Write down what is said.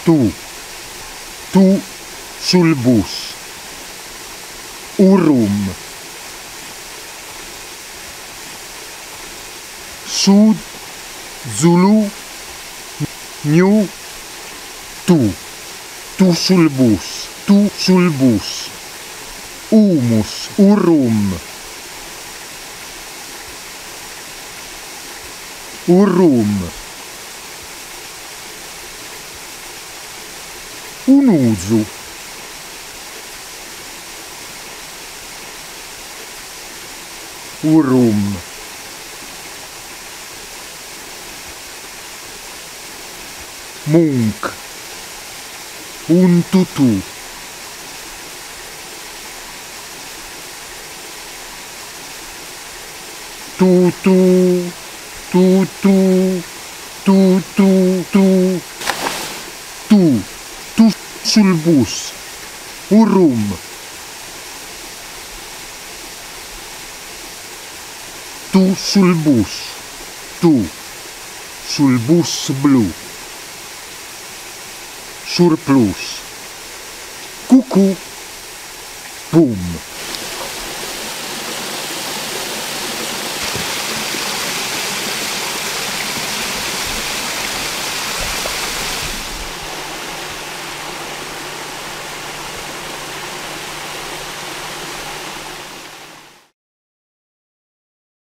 tu sul bus. Urum. Sud, Zulu, New, tu sul bus. Humus, Urum. Unuzu. Urum. Munk. Un tutù. Tu sul bus. Urum. Tu sul bus. Tu sul bus blu. Surplus. Cucù. Pum.